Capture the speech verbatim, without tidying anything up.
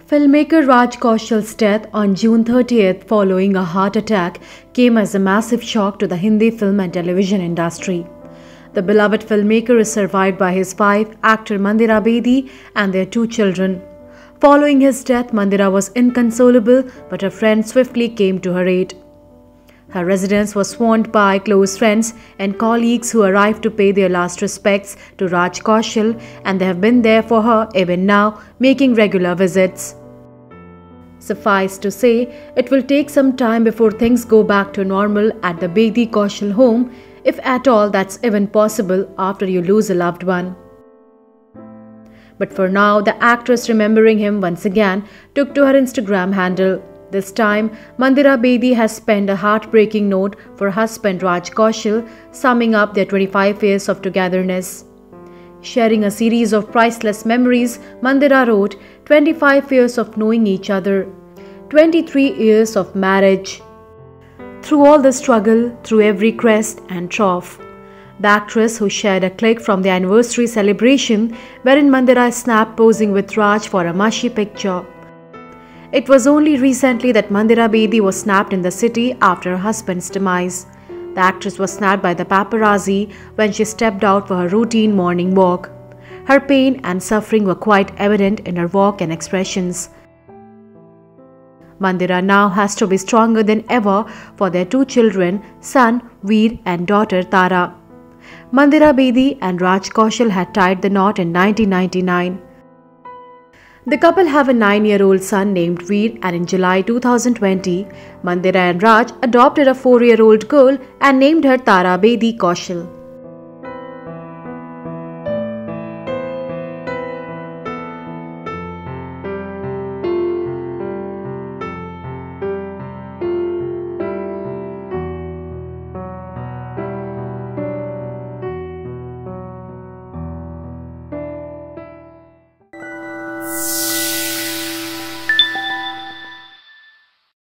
Filmmaker Raj Kaushal's death on June thirtieth following a heart attack came as a massive shock to the Hindi film and television industry. The beloved filmmaker is survived by his wife, actor Mandira Bedi, and their two children. Following his death, Mandira was inconsolable, but her friends swiftly came to her aid. Her residence was swarmed by close friends and colleagues who arrived to pay their last respects to Raj Kaushal, and they have been there for her even now, making regular visits. Suffice to say, it will take some time before things go back to normal at the Bedi Kaushal home, if at all that's even possible after you lose a loved one. But for now, the actress, remembering him once again, took to her Instagram handle. This time, Mandira Bedi has penned a heartbreaking note for husband Raj Kaushal, summing up their twenty-five years of togetherness. Sharing a series of priceless memories, Mandira wrote, twenty-five years of knowing each other, twenty-three years of marriage. Through all the struggle, through every crest and trough. The actress, who shared a clip from the anniversary celebration wherein Mandira snapped posing with Raj for a mushy picture. It was only recently that Mandira Bedi was snapped in the city after her husband's demise. The actress was snapped by the paparazzi when she stepped out for her routine morning walk. Her pain and suffering were quite evident in her walk and expressions. Mandira now has to be stronger than ever for their two children, son Veer and daughter Tara. Mandira Bedi and Raj Kaushal had tied the knot in nineteen ninety-nine. The couple have a nine-year-old son named Veer, and in July two thousand twenty, Mandira and Raj adopted a four-year-old girl and named her Tara Bedi Kaushal.